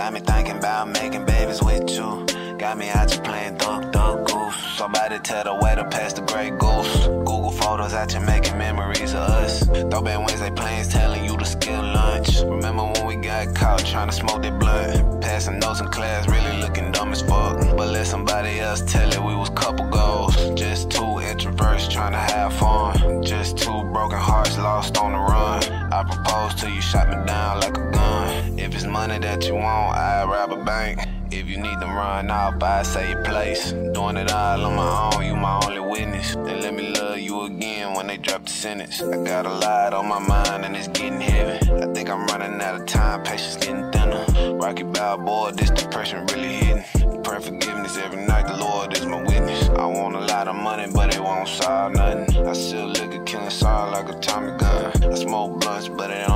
Got me thinking about making babies with you. Got me out here playing duck, duck, goose. Somebody tell the waiter pass the Grey Goose. Google photos out here making memories of us. Throwback Wednesday plans telling you to skip lunch. Remember when we got caught trying to smoke that blunt? Passing notes in class, really looking dumb as fuck. But let somebody else tell it we was couple goals. Just two introverts trying to have fun. Just two broken hearts lost on the run. I proposed to you, shot me down like a gun. If it's money that you want, I'd rob a bank. If you need to run off, I say your place. Doing it all on my own, you my only witness. Then let me love you again when they drop the sentence. I got a lot on my mind and it's getting heavy. I think I'm running out of time, patience getting thinner. Rocky Balboa, this depression really hitting. Pray forgiveness every night, the Lord is my witness. I want a lot of money, but it won't solve nothing. I still look at killing sorrow like a Tommy gun. I smoke blunts, but it